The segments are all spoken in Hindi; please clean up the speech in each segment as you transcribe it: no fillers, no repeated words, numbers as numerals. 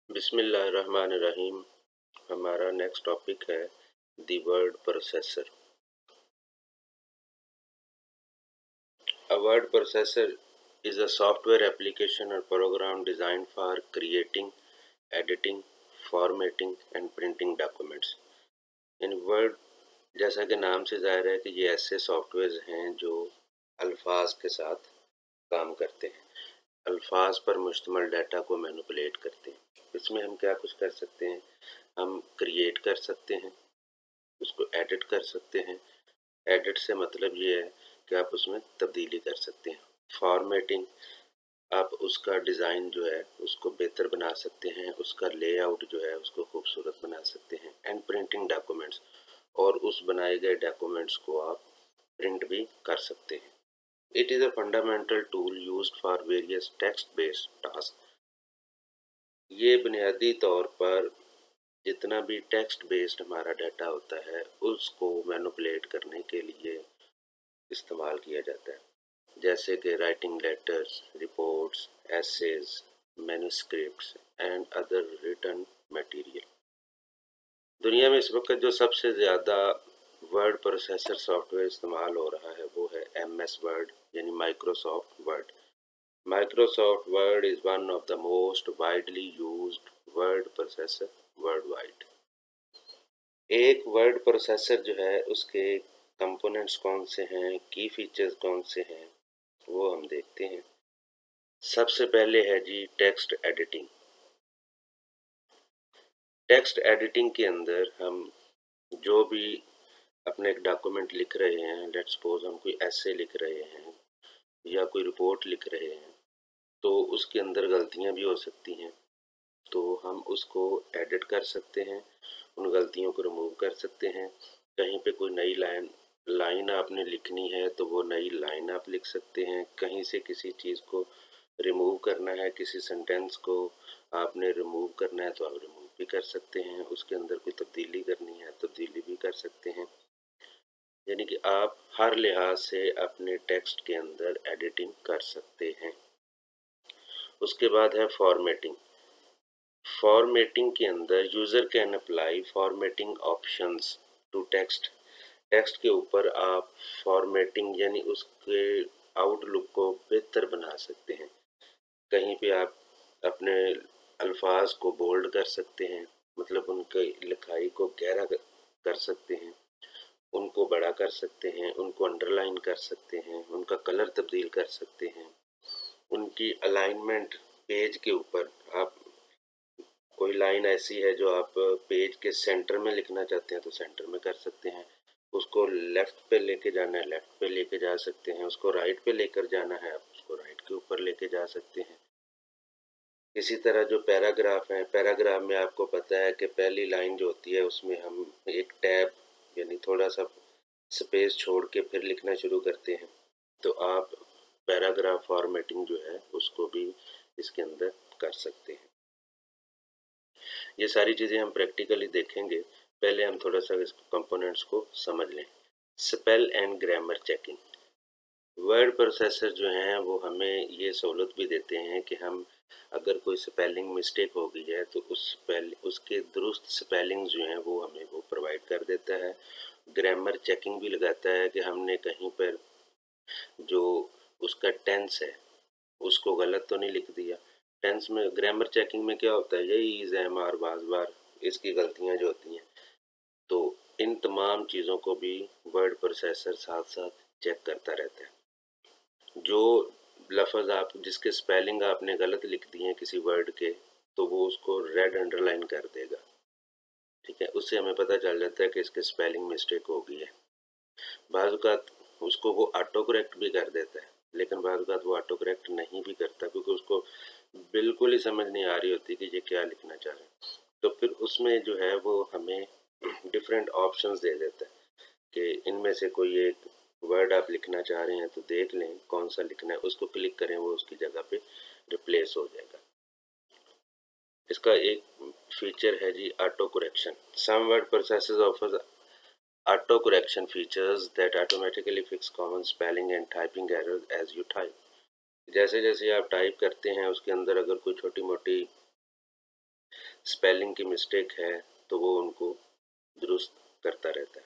बिस्मिल्लाहिर्रहमानिर्रहीम। हमारा नेक्स्ट टॉपिक है the word processor. A word processor is a software application or program designed for creating, editing, formatting and printing documents. इन वर्ड जैसा कि नाम से ज़ाहिर है कि ये ऐसे सॉफ्टवेयर हैं जो अल्फाज के साथ काम करते हैं, अल्फाज पर मुश्तमिल डाटा को मैनिपुलेट करते हैं। इसमें हम क्या कुछ कर सकते हैं, हम क्रिएट कर सकते हैं, उसको एडिट कर सकते हैं। एडिट से मतलब ये है कि आप उसमें तब्दीली कर सकते हैं। फॉर्मेटिंग, आप उसका डिज़ाइन जो है उसको बेहतर बना सकते हैं, उसका लेआउट जो है उसको खूबसूरत बना सकते हैं। एंड प्रिंटिंग डॉक्यूमेंट्स, और उस बनाए गए डॉक्यूमेंट्स को आप प्रिंट भी कर सकते हैं। It is a fundamental tool used for various text based task. ये बुनियादी तौर पर जितना भी टेक्स्ट बेस्ड हमारा डाटा होता है उसको मैनिपुलेट करने के लिए इस्तेमाल किया जाता है, जैसे कि writing letters, reports, essays, manuscripts and other written material. दुनिया में इस वक्त जो सबसे ज़्यादा वर्ड प्रोसेसर सॉफ्टवेयर इस्तेमाल हो रहा है वो है MS वर्ड यानी Microsoft Word. Microsoft Word is one of the most widely used word processor world wide. एक वर्ड प्रोसेसर जो है उसके कंपोनेंट्स कौन से हैं, की फीचर्स कौन से हैं, वो हम देखते हैं। सबसे पहले है जी टेक्स्ट एडिटिंग। टेक्स्ट एडिटिंग के अंदर हम जो भी अपने एक डॉक्यूमेंट लिख रहे हैं, लेट्स सपोज हम कोई ऐसे लिख रहे हैं या कोई रिपोर्ट लिख रहे हैं, तो उसके अंदर गलतियां भी हो सकती हैं, तो हम उसको एडिट कर सकते हैं, उन गलतियों को रिमूव कर सकते हैं। कहीं पे कोई नई लाइन आपने लिखनी है तो वो नई लाइन आप लिख सकते हैं। कहीं से किसी चीज़ को रिमूव करना है, किसी सेंटेंस को आपने रिमूव करना है तो आप रिमूव भी कर सकते हैं। उसके अंदर कोई तब्दीली करनी है तब्दीली भी कर सकते हैं। यानी कि आप हर लिहाज से अपने टेक्स्ट के अंदर एडिटिंग कर सकते हैं। उसके बाद है फॉर्मेटिंग। फॉर्मेटिंग के अंदर user can apply formatting options to text. Text के ऊपर आप फॉर्मेटिंग यानी उसके आउटलुक को बेहतर बना सकते हैं। कहीं पे आप अपने अल्फाज को बोल्ड कर सकते हैं, मतलब उनकी लिखाई को गहरा कर सकते हैं, उनको बड़ा कर सकते हैं, उनको अंडरलाइन कर सकते हैं, उनका कलर तब्दील कर सकते हैं, उनकी अलाइनमेंट पेज के ऊपर आप कोई लाइन ऐसी है जो आप पेज के सेंटर में लिखना चाहते हैं तो सेंटर में कर सकते हैं। उसको लेफ़्ट पे लेके जाना है लेफ़्ट पे लेके जा सकते हैं, उसको राइट पे लेकर जाना है आप उसको राइट के ऊपर लेके जा सकते हैं। इसी तरह जो पैराग्राफ है, पैराग्राफ में आपको पता है कि पहली लाइन जो होती है उसमें हम एक टैब यानी थोड़ा सा स्पेस छोड़ के फिर लिखना शुरू करते हैं, तो आप पैराग्राफ फॉर्मेटिंग जो है उसको भी इसके अंदर कर सकते हैं। ये सारी चीज़ें हम प्रैक्टिकली देखेंगे, पहले हम थोड़ा सा इस कंपोनेंट्स को समझ लें। Spell and grammar checking. Word processor जो हैं वो हमें ये सहूलत भी देते हैं कि हम अगर कोई स्पेलिंग मिस्टेक हो गई है तो उसके दुरुस्त स्पेलिंग जो हैं वो हमें वो प्रोवाइड कर देता है। ग्रामर चेकिंग भी लगाता है कि हमने कहीं पर जो उसका टेंस है उसको गलत तो नहीं लिख दिया। टेंस में ग्रामर चेकिंग में क्या होता है, यही ईज़ है मार बाज बार इसकी गलतियां जो होती हैं, तो इन तमाम चीज़ों को भी वर्ड प्रोसेसर साथ साथ चेक करता रहता है। जो लफ्ज़ आप जिसके स्पेलिंग आपने गलत लिख दिए हैं किसी वर्ड के, तो वो उसको रेड अंडरलाइन कर देगा। ठीक है, उससे हमें पता चल जाता है कि इसके स्पेलिंग मिस्टेक हो गई है। बाज़ औक़ात उसको वो ऑटो करेक्ट भी कर देता है, लेकिन बाज़ औक़ात वो ऑटो करेक्ट नहीं भी करता क्योंकि उसको बिल्कुल ही समझ नहीं आ रही होती कि ये क्या लिखना चाह रहे हैं। तो फिर उसमें जो है वो हमें डिफरेंट ऑप्शंस दे देता है कि इनमें से कोई एक वर्ड आप लिखना चाह रहे हैं तो देख लें कौन सा लिखना है, उसको क्लिक करें, वो उसकी जगह पे रिप्लेस हो जाएगा। इसका एक फीचर है जी auto correction. Some word processors offer auto correction features that automatically fix common spelling and typing errors as you type। जैसे जैसे आप टाइप करते हैं उसके अंदर अगर कोई छोटी मोटी स्पेलिंग की मिस्टेक है तो वो उनको दुरुस्त करता रहता है।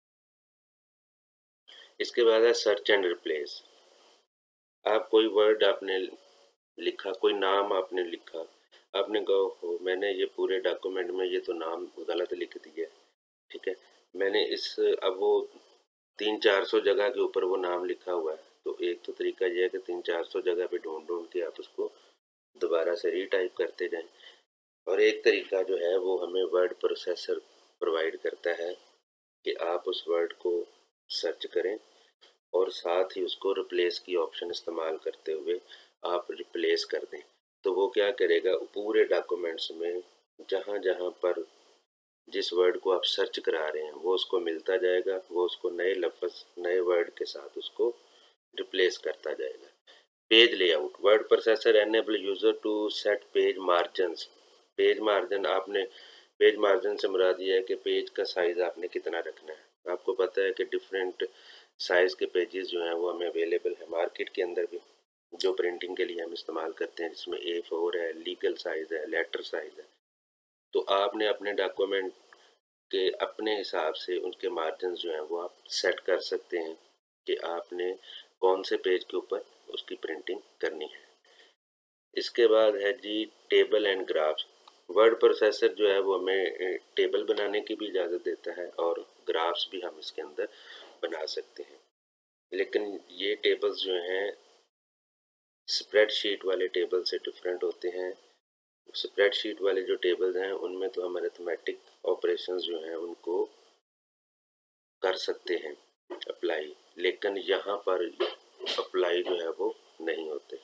इसके बाद है सर्च एंड रिप्लेस। आप कोई वर्ड आपने लिखा, कोई नाम आपने लिखा, आपने कहा हो मैंने ये पूरे डॉक्यूमेंट में ये तो नाम गलत लिख दिया, ठीक है, मैंने इस अब वो 300-400 जगह के ऊपर वो नाम लिखा हुआ है, तो एक तो तरीका ये है कि 300-400 जगह पे ढूंढ ढूंढ के आप उसको दोबारा से रीटाइप करते जाएं। और एक तरीका जो है वो हमें वर्ड प्रोसेसर प्रोवाइड करता है कि आप उस वर्ड को सर्च करें और साथ ही उसको रिप्लेस की ऑप्शन इस्तेमाल करते हुए आप रिप्लेस कर दें। तो वो क्या करेगा, पूरे डॉक्यूमेंट्स में जहाँ जहाँ पर जिस वर्ड को आप सर्च करा रहे हैं वो उसको मिलता जाएगा, वो उसको नए लफ्ज़ नए वर्ड के साथ उसको रिप्लेस करता जाएगा। Page layout. Word processor enable user to set page margins. Page margin, आपने पेज मार्जिन से मुराद ये है कि पेज का साइज़ आपने कितना रखना है। आपको पता है कि डिफरेंट साइज़ के पेजेस जो हैं वो हमें अवेलेबल है मार्केट के अंदर भी, जो प्रिंटिंग के लिए हम इस्तेमाल करते हैं, जिसमें A4 है, लीगल साइज़ है, लेटर साइज़ है। तो आपने अपने डॉक्यूमेंट के अपने हिसाब से उनके मार्जिन जो हैं वो आप सेट कर सकते हैं कि आपने कौन से पेज के ऊपर उसकी प्रिंटिंग करनी है। इसके बाद है जी table and graphs. Word processor जो है वो हमें टेबल बनाने की भी इजाज़त देता है और ग्राफ्स भी हम इसके अंदर बना सकते हैं। लेकिन ये टेबल्स जो हैं स्प्रेडशीट वाले टेबल से डिफरेंट होते हैं। स्प्रेडशीट वाले जो टेबल्स हैं उनमें तो हम अरिथमेटिक ऑपरेशंस जो हैं उनको कर सकते हैं अप्लाई, लेकिन यहाँ पर अप्लाई जो है वो नहीं होते।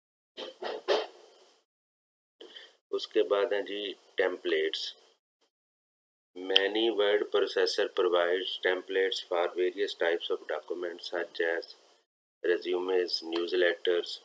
उसके बाद हैं जी templates. Many word processor provides templates for various types of documents such as resumes, newsletters,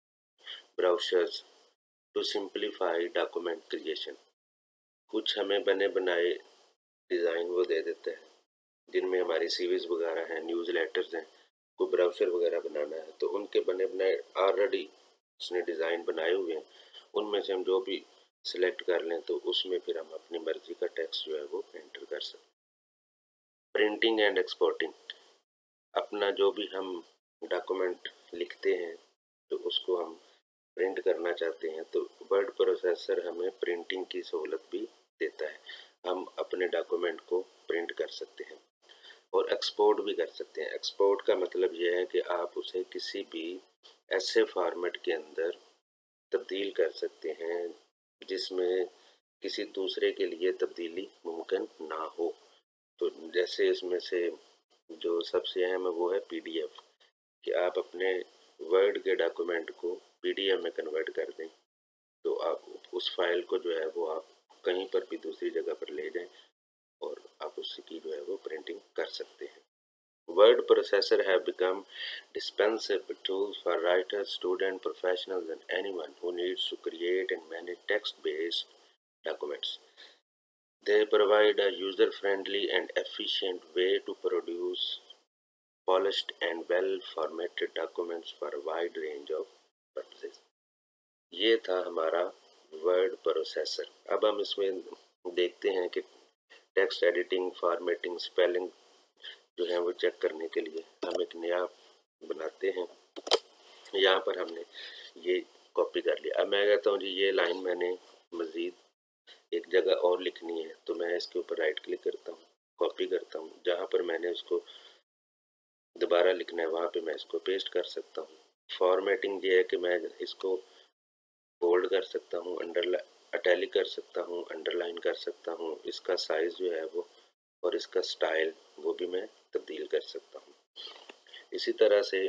brochures to simplify document creation. कुछ हमें बने बनाए डिज़ाइन वो दे देता है जिनमें हमारी सीवीज वगैरह हैं, न्यूज़ लेटर्स हैं, कोई ब्राउशर वगैरह बनाना है तो उनके बने बनाए ऑलरेडी उसने डिज़ाइन बनाए हुए हैं, उनमें से हम जो भी सिलेक्ट कर लें तो उसमें फिर हम अपनी मर्ज़ी का टेक्स्ट जो है वो एंटर कर सकते हैं। Printing and exporting. अपना जो भी हम डॉक्यूमेंट लिखते हैं तो उसको हम प्रिंट करना चाहते हैं तो वर्ड प्रोसेसर हमें प्रिंटिंग की सहूलत भी देता है। हम अपने डॉक्यूमेंट को प्रिंट कर सकते हैं और एक्सपोर्ट भी कर सकते हैं। एक्सपोर्ट का मतलब यह है कि आप उसे किसी भी ऐसे फॉर्मेट के अंदर तब्दील कर सकते हैं जिसमें किसी दूसरे के लिए तब्दीली मुमकिन ना हो। तो जैसे इसमें से जो सबसे अहम है वो है PDF, कि आप अपने वर्ड के डॉक्यूमेंट को PDF में कन्वर्ट कर दें तो आप उस फाइल को जो है वो आप कहीं पर भी दूसरी जगह पर ले जाएं और आप उसकी जो है वो प्रिंटिंग कर सकते हैं। Word processor have become dispensable tools for writers, students, professionals and anyone who needs to create and manage text-based documents. They provide a user-friendly and efficient way to produce polished and well-formatted documents for a wide range of purposes. ये था हमारा वर्ड प्रोसेसर। अब हम इसमें देखते हैं कि टेक्स्ट एडिटिंग, फॉर्मेटिंग, स्पेलिंग जो है वो चेक करने के लिए हम एक नया बनाते हैं। यहाँ पर हमने ये कॉपी कर लिया। अब मैं कहता हूँ जी ये लाइन मैंने मज़ीद एक जगह और लिखनी है तो मैं इसके ऊपर राइट क्लिक करता हूँ, कॉपी करता हूँ, जहाँ पर मैंने उसको दोबारा लिखना है वहाँ पे मैं इसको पेस्ट कर सकता हूँ। फॉर्मेटिंग ये है कि मैं इसको बोल्ड कर सकता हूँ, इटैलिक कर सकता हूँ, अंडरलाइन कर सकता हूँ, इसका साइज़ जो है वो और इसका स्टाइल वो भी मैं तब्दील कर सकता हूँ। इसी तरह से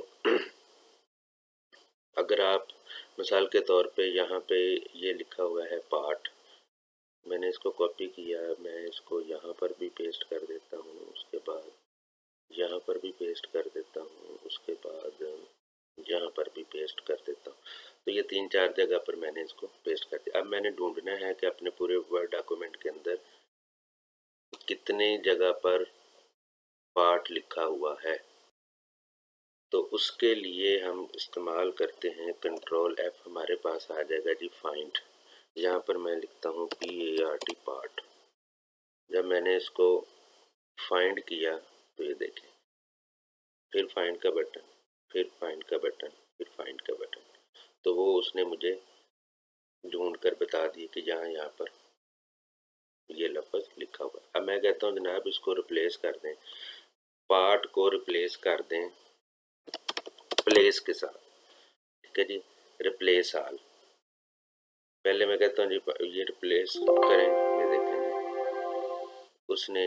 अगर आप मिसाल के तौर पे यहाँ पे ये लिखा हुआ है पार्ट, मैंने इसको कॉपी किया, मैं इसको यहाँ पर भी पेस्ट कर देता हूँ, उसके बाद यहाँ पर भी पेस्ट कर देता हूँ, उसके बाद यहाँ पर भी पेस्ट कर देता हूँ। तो ये 3-4 जगह पर मैंने इसको पेस्ट कर दिया। अब मैंने ढूंढना है कि अपने पूरे वर्ड डॉक्यूमेंट के अंदर कितने जगह पर पार्ट लिखा हुआ है। तो उसके लिए हम इस्तेमाल करते हैं Ctrl F, हमारे पास आ जाएगा जी फाइंड। यहाँ पर मैं लिखता हूँ PART पार्ट। जब मैंने इसको फाइंड किया तो ये देखें, फिर फाइंड का बटन, फिर फाइंड का बटन, फिर फाइंड का बटन, तो वो उसने मुझे ढूंढ कर बता दिया कि यहाँ पर ये लफ्ज़ लिखा हुआ है। अब मैं कहता हूँ जनाब इसको रिप्लेस कर दें, पार्ट को रिप्लेस कर दें प्लेस के साथ। ठीक है जी, रिप्लेस आल। पहले मैं कहता हूँ जी ये रिप्लेस करें, ये देखेंगे उसने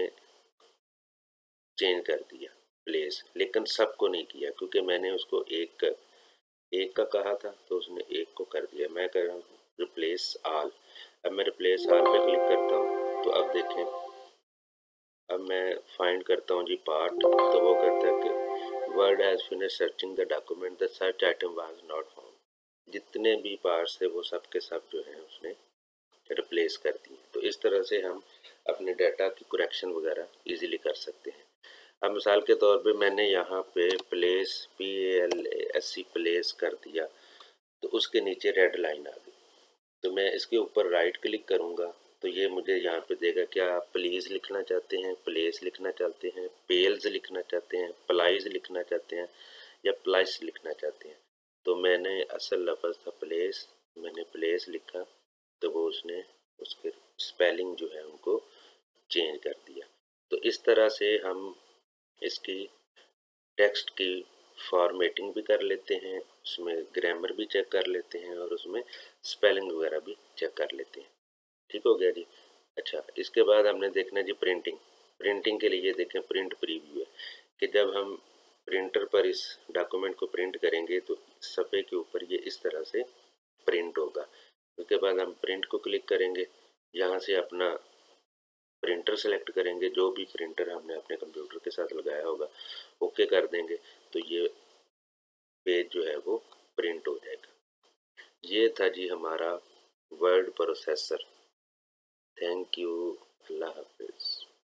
चेंज कर दिया प्लेस, लेकिन सबको नहीं किया क्योंकि मैंने उसको एक का कहा था तो उसने एक को कर दिया। मैं कर रहा हूँ रिप्लेस आल। अब मैं रिप्लेस आल पे क्लिक करता हूँ तो अब देखें, अब मैं फाइंड करता हूँ जी पार्ट, तो वो कहता है कि Word has finish searching the document, the search item was not found. जितने भी पार्ट्स थे वो सब के सब जो हैं उसने रिप्लेस कर दिए। तो इस तरह से हम अपने डाटा की करेक्शन वगैरह इजीली कर सकते हैं। अब मिसाल के तौर पे मैंने यहाँ पे प्लेस PALASC प्लेस कर दिया तो उसके नीचे रेड लाइन आ गई, तो मैं इसके ऊपर राइट क्लिक करूँगा तो ये मुझे यहाँ पे देगा क्या आप प्लीज़ लिखना चाहते हैं, प्लेस लिखना चाहते हैं, पेल्स लिखना चाहते हैं, प्लाइज लिखना चाहते हैं या प्लाइस लिखना चाहते हैं। तो मैंने असल लफ्ज़ था प्लेस, मैंने प्लेस लिखा तो वो उसने उसके स्पेलिंग जो है उनको चेंज कर दिया। तो इस तरह से हम इसकी टेक्स्ट की फॉर्मेटिंग भी कर लेते हैं, उसमें ग्रामर भी चेक कर लेते हैं और उसमें स्पेलिंग वगैरह भी चेक कर लेते हैं। ठीक हो गया जी। अच्छा, इसके बाद हमने देखना जी प्रिंटिंग। प्रिंटिंग के लिए देखें प्रिंट प्रीव्यू है कि जब हम प्रिंटर पर इस डॉक्यूमेंट को प्रिंट करेंगे तो सफ़े के ऊपर ये इस तरह से प्रिंट होगा। उसके बाद हम प्रिंट को क्लिक करेंगे, यहाँ से अपना प्रिंटर सेलेक्ट करेंगे, जो भी प्रिंटर हमने अपने कंप्यूटर के साथ लगाया होगा ओके कर देंगे तो ये पेज जो है वो प्रिंट हो जाएगा। ये था जी हमारा वर्ड प्रोसेसर। थैंक यू, अल्लाह हाफिज़।